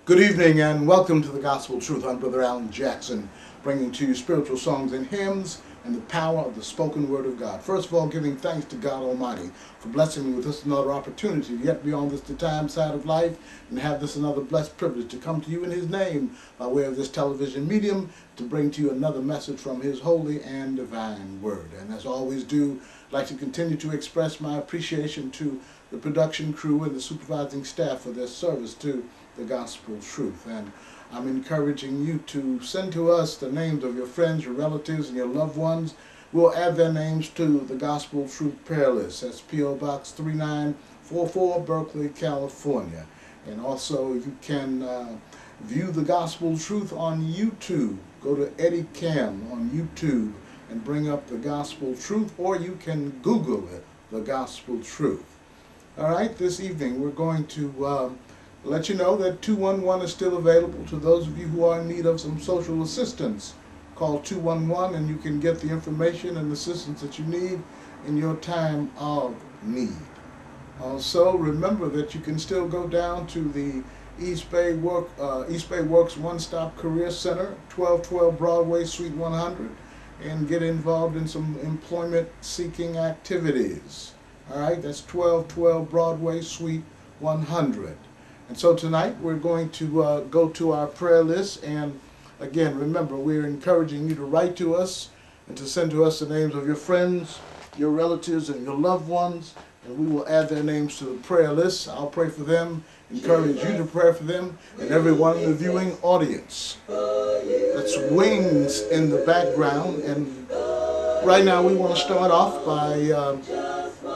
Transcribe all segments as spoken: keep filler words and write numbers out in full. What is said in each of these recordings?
Good evening and welcome to the Gospel Truth. I'm Brother Alan Jackson, bringing to you spiritual songs and hymns and the power of the spoken word of God. First of all, giving thanks to God Almighty for blessing me with this another opportunity to yet be on this time side of life and have this another blessed privilege to come to you in His name by way of this television medium to bring to you another message from His holy and divine word. And as I always do, I'd like to continue to express my appreciation to the production crew and the supervising staff for their service to the Gospel Truth. And I'm encouraging you to send to us the names of your friends, your relatives, and your loved ones. We'll add their names to the Gospel Truth prayer list. That's P O Box three nine four four, Berkeley, California. And also you can uh, view the Gospel Truth on YouTube. Go to Eddie Cam on YouTube and bring up the Gospel Truth, or you can Google it, the Gospel Truth. All right, this evening we're going to uh, let you know that two one one is still available to those of you who are in need of some social assistance. Call two one one and you can get the information and assistance that you need in your time of need. Also, remember that you can still go down to the East Bay Work uh, East Bay Works One Stop Career Center, twelve twelve Broadway, Suite one hundred, and get involved in some employment-seeking activities. All right, that's twelve twelve Broadway, Suite one hundred. And so tonight we're going to uh, go to our prayer list, and again, remember, we're encouraging you to write to us and to send to us the names of your friends, your relatives, and your loved ones, and we will add their names to the prayer list. I'll pray for them, encourage you to pray for them, and everyone in the viewing audience. That's Wings in the background, and right now we want to start off by uh,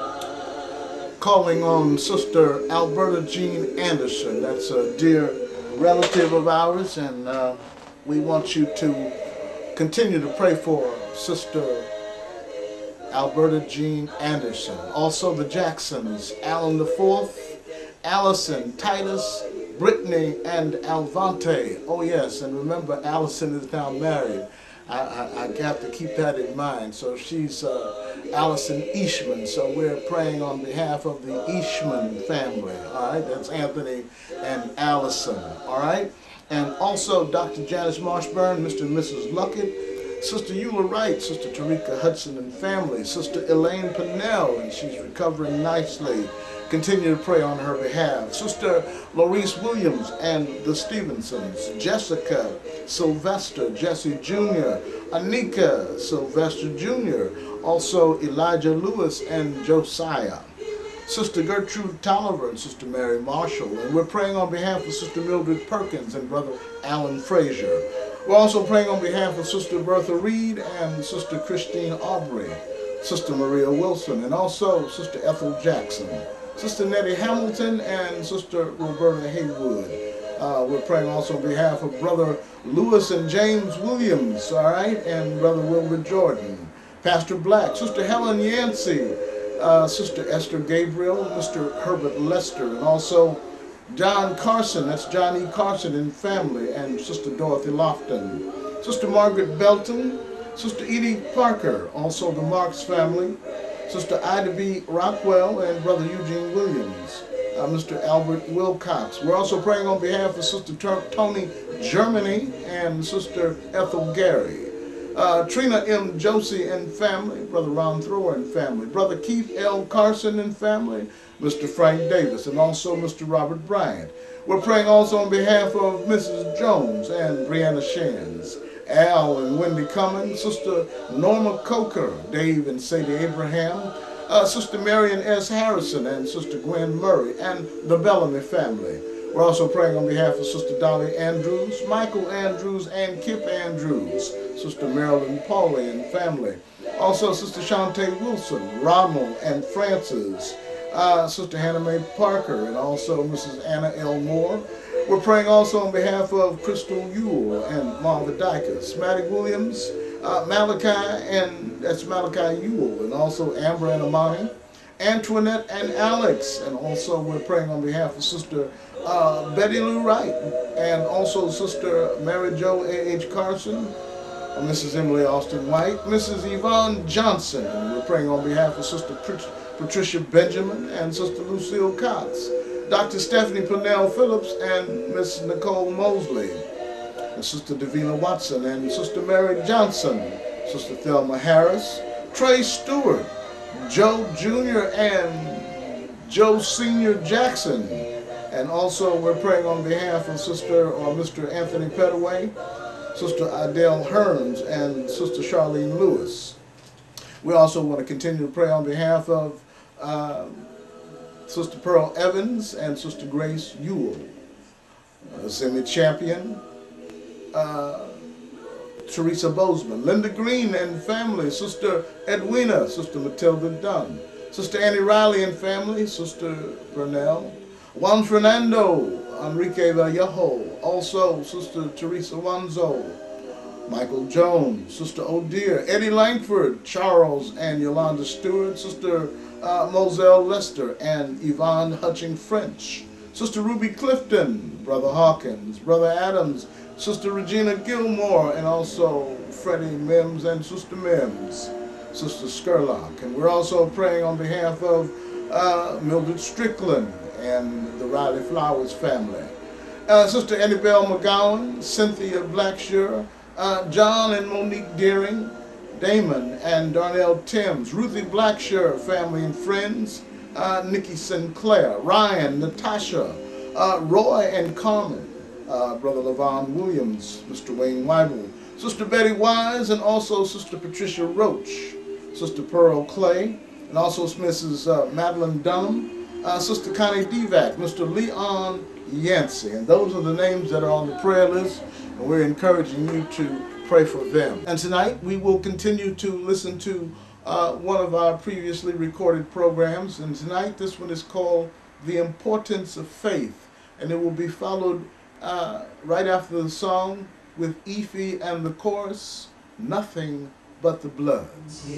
calling on Sister Alberta Jean Anderson. That's a dear relative of ours, and uh, we want you to continue to pray for Sister Alberta Jean Anderson. Also the Jacksons, Alan the Fourth, Allison, Titus, Brittany, and Alvante. Oh yes, and remember Allison is now married. I, I, I have to keep that in mind. So she's uh, Allison Eastman. So we're praying on behalf of the Eastman family. All right, that's Anthony and Allison. All right, and also Doctor Janice Marshburn, Mister and Missus Luckett, Sister Eula Wright, Sister Tarika Hudson and family, Sister Elaine Pinnell, and she's recovering nicely. Continue to pray on her behalf. Sister Laurice Williams and the Stevensons, Jessica Sylvester, Jesse Junior, Anika Sylvester Junior, also Elijah Lewis and Josiah, Sister Gertrude Tolliver and Sister Mary Marshall, and we're praying on behalf of Sister Mildred Perkins and Brother Alan Frazier. We're also praying on behalf of Sister Bertha Reed and Sister Christine Aubrey, Sister Maria Wilson, and also Sister Ethel Jackson, Sister Nettie Hamilton, and Sister Roberta Haywood. Uh, we're praying also on behalf of Brother Lewis and James Williams, all right, and Brother Wilbur Jordan, Pastor Black, Sister Helen Yancey, uh, Sister Esther Gabriel, Mister Herbert Lester, and also John Carson, that's John E. Carson and family, and Sister Dorothy Lofton, Sister Margaret Belton, Sister Edie Parker, also the Marks family, Sister Ida B. Rockwell and Brother Eugene Williams, uh, Mister Albert Wilcox. We're also praying on behalf of Sister Tony Germany and Sister Ethel Gary, uh, Trina M. Josie and family, Brother Ron Thrower and family, Brother Keith L. Carson and family, Mister Frank Davis, and also Mister Robert Bryant. We're praying also on behalf of Missus Jones and Brianna Shands, Al and Wendy Cummins, Sister Norma Coker, Dave and Sadie Abraham, uh, Sister Marion S. Harrison, and Sister Gwen Murray, and the Bellamy family. We're also praying on behalf of Sister Dolly Andrews, Michael Andrews, and Kip Andrews, Sister Marilyn Pauley and family. Also Sister Shantae Wilson, Ronald and Francis, uh, Sister Hannah Mae Parker, and also Missus Anna L. Moore. We're praying also on behalf of Crystal Ewell and Marva Dykes, Maddie Williams, uh, Malachi, and that's Malachi Ewell, and also Amber and Amani, Antoinette and Alex, and also we're praying on behalf of Sister uh, Betty Lou Wright, and also Sister Mary Jo A H Carson, uh, Missus Emily Austin White, Missus Yvonne Johnson, and we're praying on behalf of Sister Patricia Benjamin and Sister Lucille Cox. Doctor Stephanie Purnell Phillips and Miss Nicole Mosley, and Sister Davina Watson and Sister Mary Johnson, Sister Thelma Harris, Trey Stewart, Joe Junior and Joe Senior Jackson. And also we're praying on behalf of Sister or Mister Anthony Pettaway, Sister Adele Hearns, and Sister Charlene Lewis. We also want to continue to pray on behalf of uh, Sister Pearl Evans and Sister Grace Ewell, uh, Semi Champion, uh, Teresa Bozeman, Linda Green and family, Sister Edwina, Sister Matilda Dunn, Sister Annie Riley and family, Sister Burnell, Juan Fernando, Enrique Vallejo, also Sister Teresa Wanzo, Michael Jones, Sister O'Dear, Eddie Langford, Charles and Yolanda Stewart, Sister uh, Moselle Lester and Yvonne Hutching French, Sister Ruby Clifton, Brother Hawkins, Brother Adams, Sister Regina Gilmore, and also Freddie Mims and Sister Mims, Sister Skurlock. And we're also praying on behalf of uh, Mildred Strickland and the Riley Flowers family. Uh, Sister Annabelle McGowan, Cynthia Blackshear, uh, John and Monique Deering, Damon and Darnell Timms, Ruthie Blackshear family and friends, uh, Nikki Sinclair, Ryan, Natasha, uh, Roy and Carmen, uh, Brother Levon Williams, Mister Wayne Weibel, Sister Betty Wise, and also Sister Patricia Roach, Sister Pearl Clay, and also Missus Uh, Madeline Dunham, Uh, Sister Connie Divac, Mister Leon Yancey, and those are the names that are on the prayer list, and we're encouraging you to pray for them. And tonight we will continue to listen to uh, one of our previously recorded programs, and tonight this one is called The Importance of Faith, and it will be followed uh, right after the song with Efi and the chorus, Nothing But the Blood.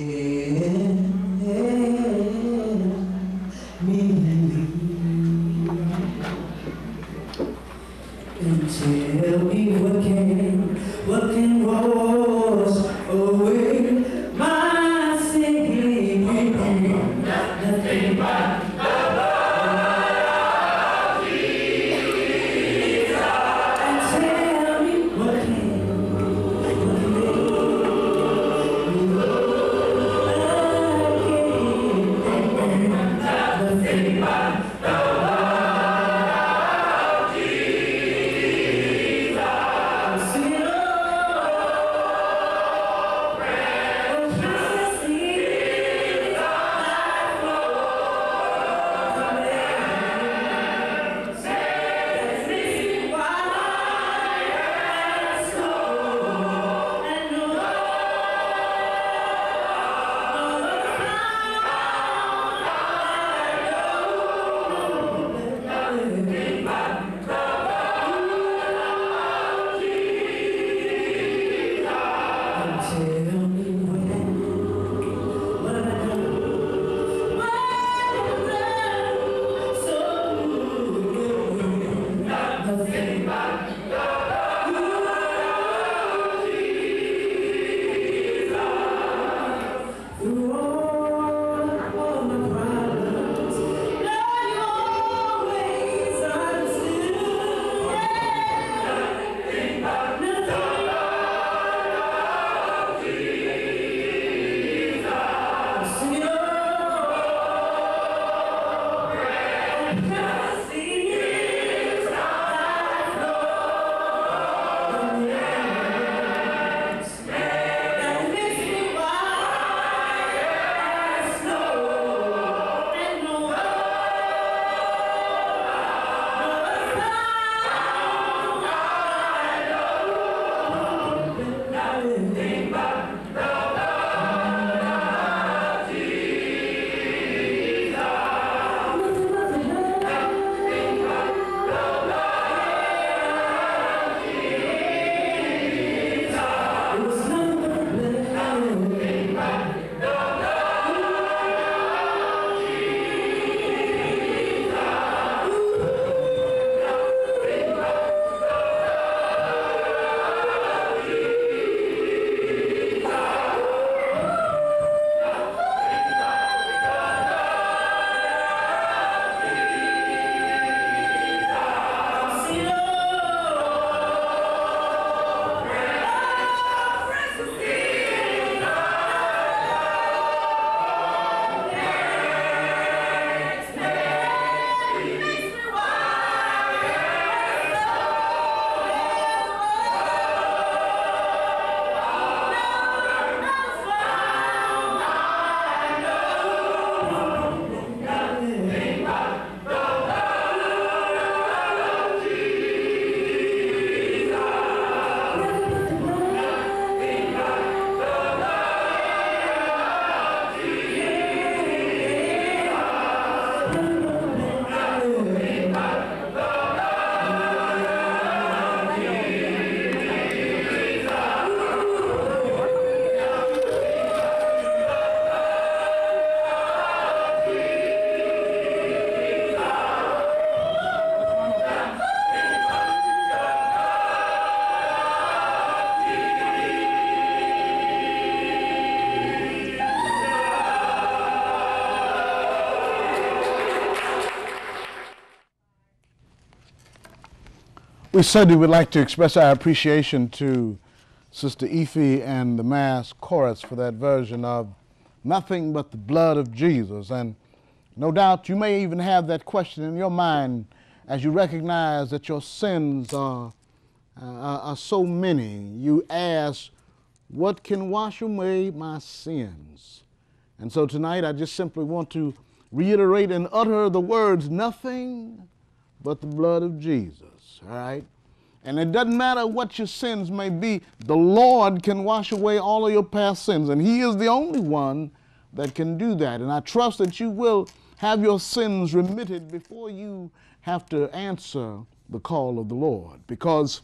And tell me what can, what can wash away my sin. Nothing but the blood of Jesus. And tell me what can, what can, nothing but the We certainly would like to express our appreciation to Sister Effie and the Mass Chorus for that version of Nothing But the Blood of Jesus. And no doubt you may even have that question in your mind as you recognize that your sins are, uh, are so many. You ask, what can wash away my sins? And so tonight I just simply want to reiterate and utter the words, nothing but the blood of Jesus, all right? And it doesn't matter what your sins may be, the Lord can wash away all of your past sins, and He is the only one that can do that. And I trust that you will have your sins remitted before you have to answer the call of the Lord. Because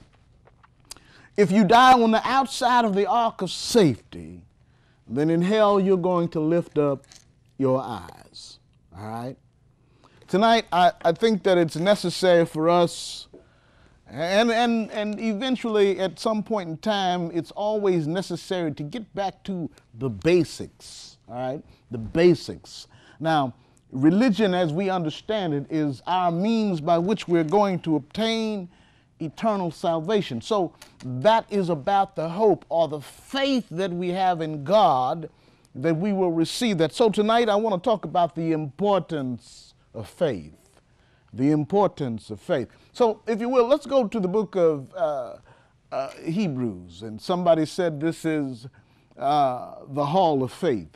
if you die on the outside of the ark of safety, then in hell you're going to lift up your eyes, all right? Tonight, I, I think that it's necessary for us, and, and, and eventually at some point in time, it's always necessary to get back to the basics, all right? The basics. Now, religion as we understand it is our means by which we're going to obtain eternal salvation. So that is about the hope or the faith that we have in God that we will receive that. So tonight I want to talk about the importance of faith. The importance of faith. So if you will, let's go to the book of uh, uh, Hebrews. And somebody said this is uh, the hall of faith.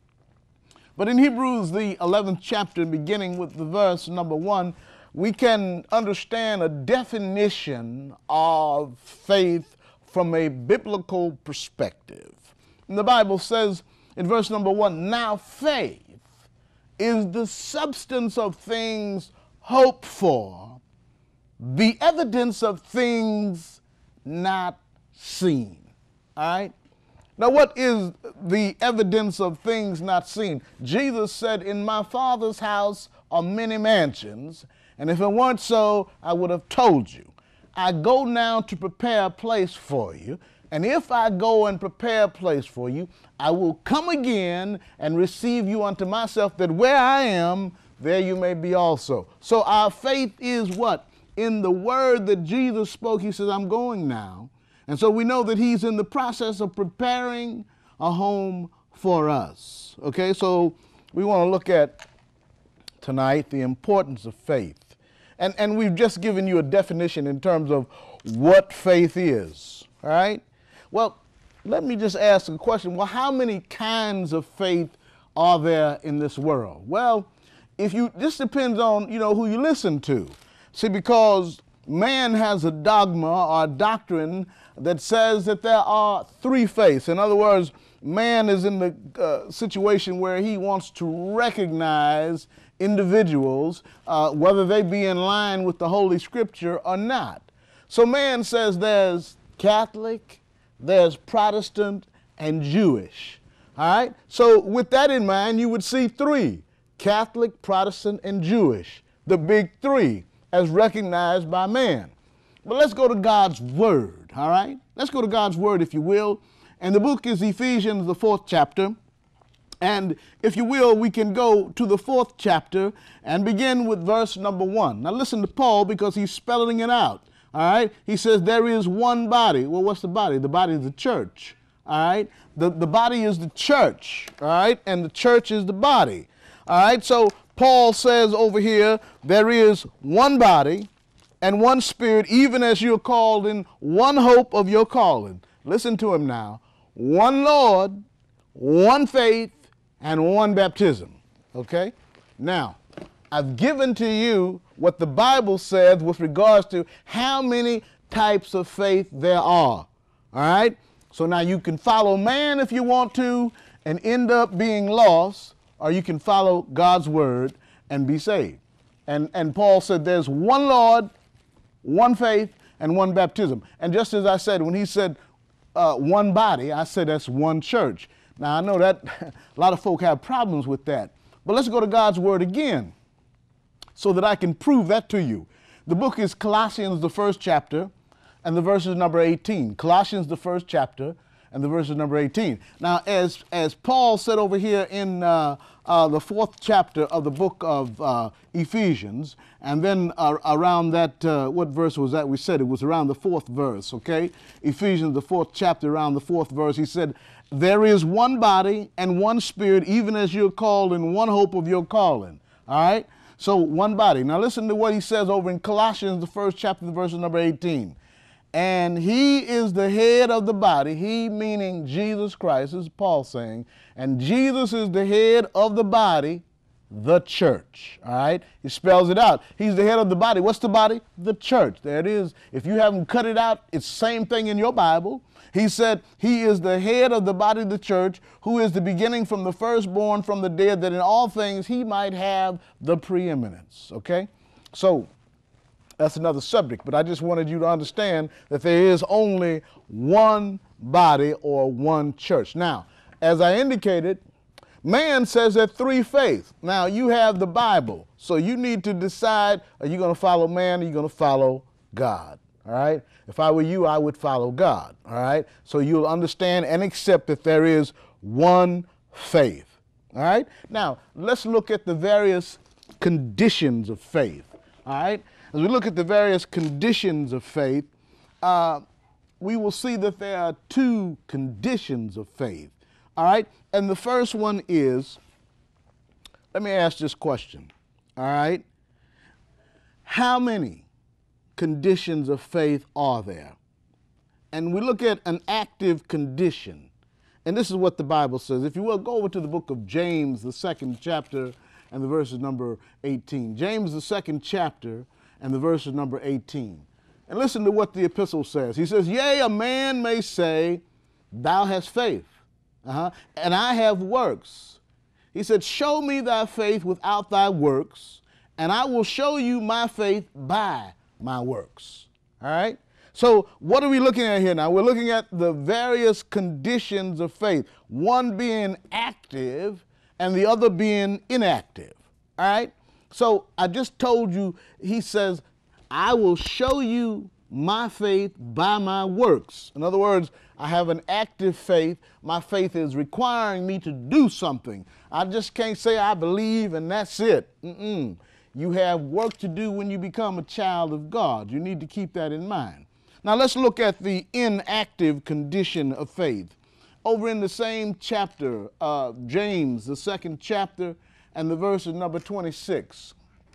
But in Hebrews, the eleventh chapter, beginning with the verse number one, we can understand a definition of faith from a biblical perspective. And the Bible says in verse number one, now faith is the substance of things hoped for, the evidence of things not seen. All right? Now, what is the evidence of things not seen? Jesus said, in my Father's house are many mansions, and if it weren't so, I would have told you. I go now to prepare a place for you, and if I go and prepare a place for you, I will come again and receive you unto myself, that where I am, there you may be also. So our faith is what? In the word that Jesus spoke. He says, I'm going now. And so we know that He's in the process of preparing a home for us. Okay, so we want to look at tonight the importance of faith. And, and we've just given you a definition in terms of what faith is, all right? Well, let me just ask a question. Well, how many kinds of faith are there in this world? Well, if you, this depends on, you know, who you listen to. See, because man has a dogma or a doctrine that says that there are three faiths. In other words, man is in the uh, situation where he wants to recognize individuals, uh, whether they be in line with the Holy Scripture or not. So man says there's Catholic, there's Protestant, and Jewish. All right? So with that in mind, you would see three, Catholic, Protestant, and Jewish, the big three, as recognized by man. But let's go to God's Word, all right? Let's go to God's Word, if you will. And the book is Ephesians, the fourth chapter. And if you will, we can go to the fourth chapter and begin with verse number one. Now listen to Paul, because he's spelling it out, all right? He says there is one body. Well, what's the body? The body is the church, all right? The, the body is the church, all right? And the church is the body, all right? So Paul says over here, there is one body and one Spirit, even as you're called in one hope of your calling. Listen to him now. One Lord, one faith, and one baptism. Okay? Now, I've given to you what the Bible says with regards to how many types of faith there are. All right? So now you can follow man if you want to and end up being lost, or you can follow God's word and be saved. And, and Paul said there's one Lord, one faith, and one baptism. And just as I said, when he said uh, one body, I said that's one church. Now, I know that a lot of folk have problems with that. But let's go to God's word again so that I can prove that to you. The book is Colossians, the first chapter, and the verse is number eighteen. Colossians, the first chapter, and the verse is number eighteen. Now, as, as Paul said over here in uh, uh, the fourth chapter of the book of uh, Ephesians, and then uh, around that, uh, what verse was that we said? It was around the fourth verse, okay? Ephesians, the fourth chapter, around the fourth verse, he said, there is one body and one spirit, even as you're called in one hope of your calling, all right? So one body. Now listen to what he says over in Colossians, the first chapter, the verse number eighteen. And he is the head of the body, he meaning Jesus Christ, is Paul saying, and Jesus is the head of the body, the church, all right? He spells it out. He's the head of the body. What's the body? The church. There it is. If you haven't cut it out, it's the same thing in your Bible. He said he is the head of the body of the church, who is the beginning from the firstborn from the dead, that in all things he might have the preeminence, okay? So that's another subject, but I just wanted you to understand that there is only one body or one church. Now, as I indicated, man says there are three faiths. Now, you have the Bible, so you need to decide, are you going to follow man or are you going to follow God, all right? If I were you, I would follow God, all right? So you'll understand and accept that there is one faith, all right? Now, let's look at the various conditions of faith, all right? As we look at the various conditions of faith, uh, we will see that there are two conditions of faith, all right? And the first one is, let me ask this question, all right? How many conditions of faith are there? And we look at an active condition. And this is what the Bible says. If you will, go over to the book of James, the second chapter, and the verse is number eighteen. James, the second chapter, and the verse is number eighteen. And listen to what the epistle says. He says, yea, a man may say, thou hast faith, uh-huh, and I have works. He said, show me thy faith without thy works, and I will show you my faith by my works, all right? So what are we looking at here now? We're looking at the various conditions of faith, one being active and the other being inactive, all right? So I just told you, he says, I will show you my faith by my works. In other words, I have an active faith. My faith is requiring me to do something. I just can't say I believe and that's it. Mm-mm. You have work to do when you become a child of God. You need to keep that in mind. Now let's look at the inactive condition of faith. Over in the same chapter, uh, James, the second chapter, and the verse is number twenty-six.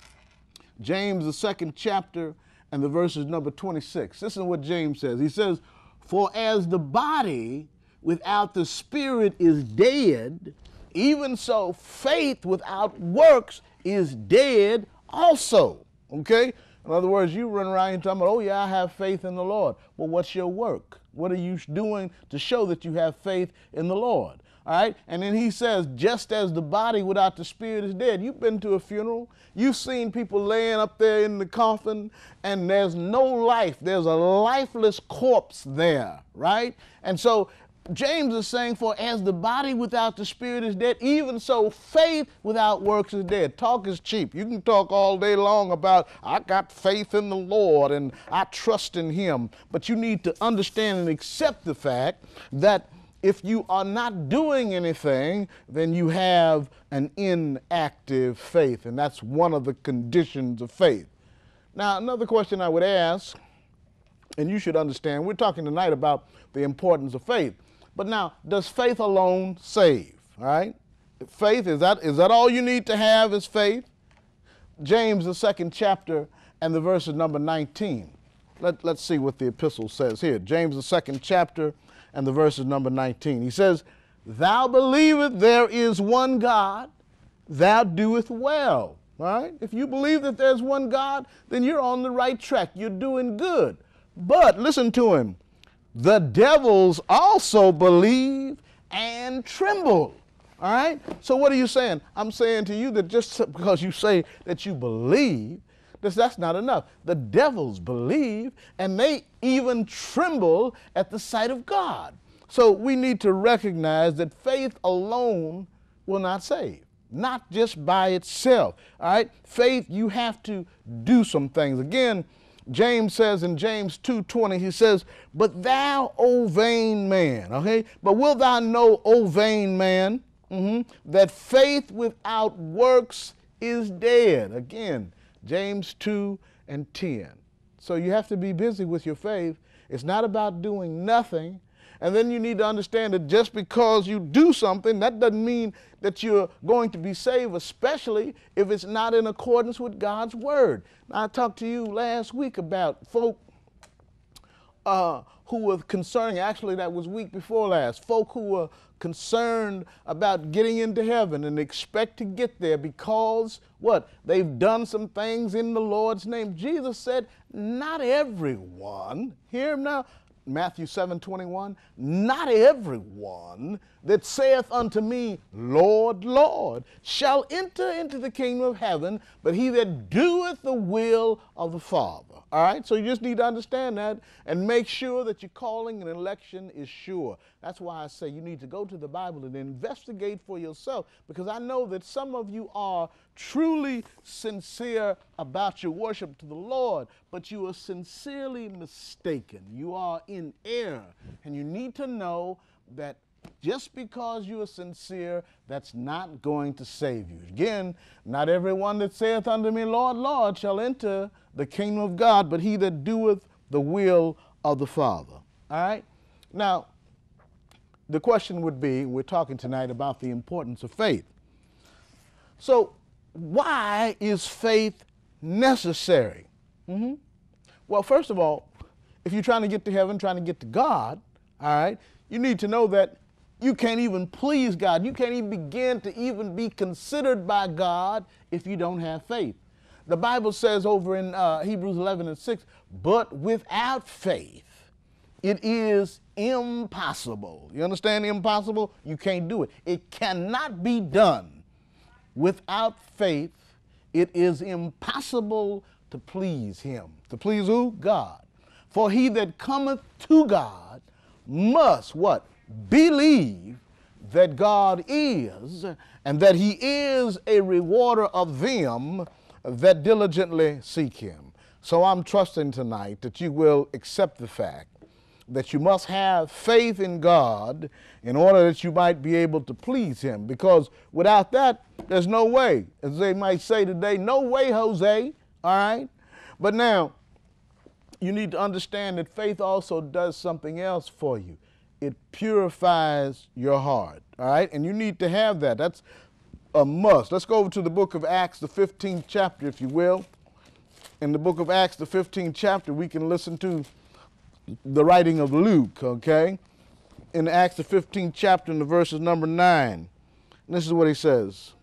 James, the second chapter, and the verse is number twenty-six. This is what James says. He says, for as the body without the spirit is dead, even so faith without works is dead also, okay? In other words, you run around and talking about, oh yeah, I have faith in the Lord. Well, what's your work? What are you doing to show that you have faith in the Lord? All right, and then he says, just as the body without the spirit is dead. You've been to a funeral, you've seen people laying up there in the coffin, and there's no life. There's a lifeless corpse there, right? And so James is saying, for as the body without the spirit is dead, even so faith without works is dead. Talk is cheap. You can talk all day long about, I got faith in the Lord and I trust in him. But you need to understand and accept the fact that if you are not doing anything, then you have an inactive faith, and that's one of the conditions of faith. Now, another question I would ask, and you should understand, we're talking tonight about the importance of faith. But now, does faith alone save, all right? Faith, is that, is that all you need to have is faith? James, the second chapter, and the verse is number nineteen. Let, let's see what the epistle says here. James, the second chapter, and the verse is number nineteen. He says, thou believest there is one God, thou doest well, all right? If you believe that there's one God, then you're on the right track. You're doing good. But listen to him. The devils also believe and tremble. All right? So what are you saying? I'm saying to you that just because you say that you believe, that's, that's not enough. The devils believe and they even tremble at the sight of God. So we need to recognize that faith alone will not save. Not just by itself. All right? Faith, you have to do some things. Again, James says in James two twenty, he says, but thou, O vain man, okay? But wilt thou know, O vain man, mm-hmm, that faith without works is dead? Again, James two and ten. So you have to be busy with your faith. It's not about doing nothing. And then you need to understand that just because you do something, that doesn't mean that you're going to be saved, especially if it's not in accordance with God's word. Now, I talked to you last week about folk uh, who were concerned, actually that was week before last, folk who were concerned about getting into heaven and expect to get there because, what? They've done some things in the Lord's name. Jesus said, not everyone, hear him now, Matthew seven twenty-one, not everyone that saith unto me, Lord, Lord, shall enter into the kingdom of heaven, but he that doeth the will of the Father. All right, so you just need to understand that and make sure that your calling and election is sure. That's why I say you need to go to the Bible and investigate for yourself, because I know that some of you are truly sincere about your worship to the Lord, but you are sincerely mistaken. You are in error, and you need to know that just because you are sincere, that's not going to save you. Again, not everyone that saith unto me, Lord, Lord, shall enter the kingdom of God, but he that doeth the will of the Father. All right? Now, the question would be, we're talking tonight about the importance of faith. So, why is faith necessary? Mm-hmm. Well, first of all, if you're trying to get to heaven, trying to get to God, all right, you need to know that you can't even please God. You can't even begin to even be considered by God if you don't have faith. The Bible says over in uh, Hebrews eleven and six, but without faith, it is impossible. You understand impossible? You can't do it. It cannot be done. Without faith, it is impossible to please him. To please who? God. For he that cometh to God must what? Believe that God is, and that he is a rewarder of them that diligently seek him. So I'm trusting tonight that you will accept the fact that you must have faith in God in order that you might be able to please him, because without that, there's no way. As they might say today, no way, Jose, all right? But now, you need to understand that faith also does something else for you. It purifies your heart, all right? And you need to have that. That's a must. Let's go over to the book of Acts, the fifteenth chapter, if you will. In the book of Acts, the fifteenth chapter, we can listen to the writing of Luke, okay? In Acts, the fifteenth chapter, in the verses number nine. And this is what he says.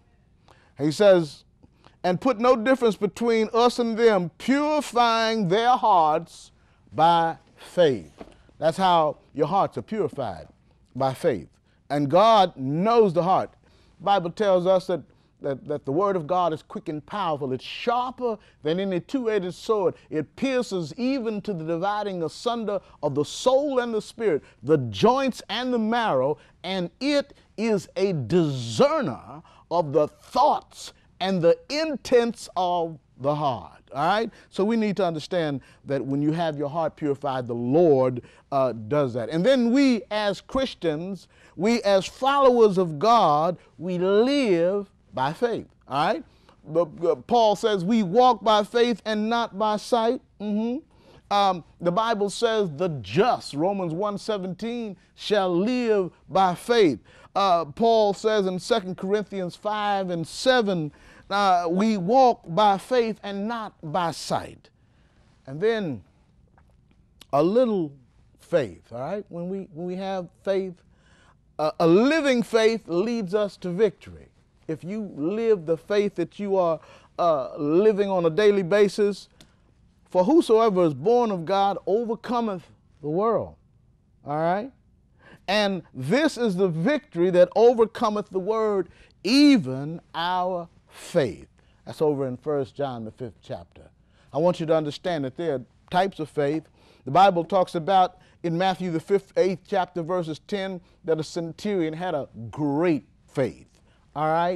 He says, and put no difference between us and them, purifying their hearts by faith. That's how your hearts are purified, by faith. And God knows the heart. The Bible tells us that, that, that the word of God is quick and powerful. It's sharper than any two-edged sword. It pierces even to the dividing asunder of the soul and the spirit, the joints and the marrow, and it is a discerner of the thoughts and the intents of the heart. All right? So we need to understand that when you have your heart purified, the Lord uh, does that. And then we as Christians, we as followers of God, we live by faith. All right? But, uh, Paul says we walk by faith and not by sight. Mm-hmm. Um, the Bible says the just, Romans one seventeen, shall live by faith. Uh, Paul says in Second Corinthians five and seven, Uh, we walk by faith and not by sight. And then a little faith, all right? When we, when we have faith, uh, a living faith leads us to victory. If you live the faith that you are uh, living on a daily basis, for whosoever is born of God overcometh the world, all right? And this is the victory that overcometh the word, even our faith. That's over in First John, the fifth chapter. I want you to understand that there are types of faith. The Bible talks about in Matthew, the fifth, eighth chapter, verses ten, that a centurion had a great faith. All right?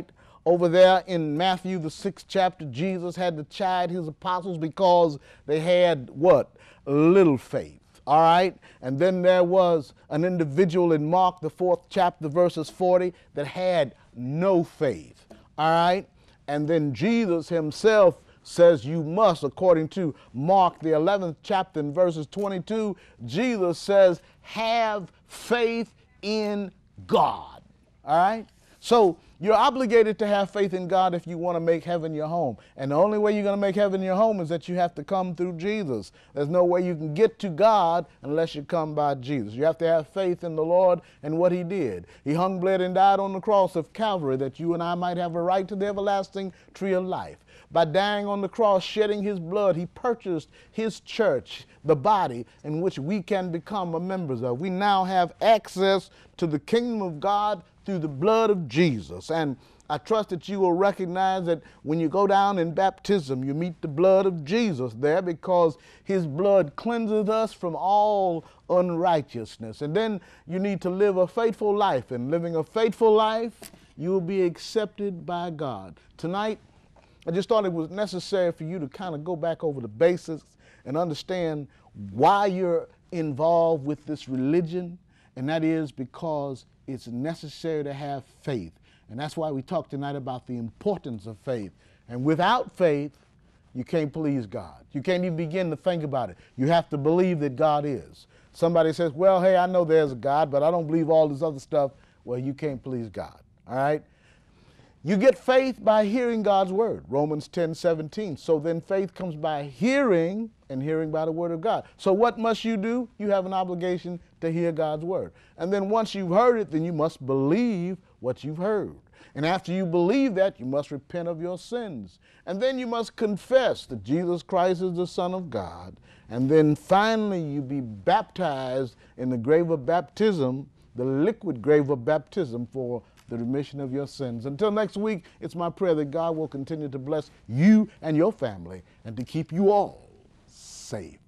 over there in Matthew, the sixth chapter, Jesus had to chide his apostles because they had what? Little faith. All right? And then there was an individual in Mark, the fourth chapter, verses forty, that had no faith. All right? And then Jesus himself says you must, according to Mark, the eleventh chapter, in verses twenty-two, Jesus says, have faith in God. All right? So you're obligated to have faith in God if you want to make heaven your home. And the only way you're going to make heaven your home is that you have to come through Jesus. There's no way you can get to God unless you come by Jesus. You have to have faith in the Lord and what he did. He hung, bled, and died on the cross of Calvary that you and I might have a right to the everlasting tree of life. By dying on the cross, shedding his blood, he purchased his church, the body in which we can become a members of. We now have access to the kingdom of God through the blood of Jesus. And I trust that you will recognize that when you go down in baptism, you meet the blood of Jesus there, because his blood cleanses us from all unrighteousness. And then you need to live a faithful life. And living a faithful life, you will be accepted by God. Tonight, I just thought it was necessary for you to kind of go back over the basics and understand why you're involved with this religion, and that is because it's necessary to have faith. And that's why we talk tonight about the importance of faith. And without faith, you can't please God. You can't even begin to think about it. You have to believe that God is. Somebody says, well, hey, I know there's a God, but I don't believe all this other stuff. Well, you can't please God, all right? You get faith by hearing God's word, Romans ten seventeen. So then faith comes by hearing, and hearing by the word of God. So what must you do? You have an obligation to hear God's word. And then once you've heard it, then you must believe what you've heard. And after you believe that, you must repent of your sins. And then you must confess that Jesus Christ is the Son of God. And then finally you be baptized in the grave of baptism, the liquid grave of baptism, for the remission of your sins. Until next week, it's my prayer that God will continue to bless you and your family and to keep you all safe.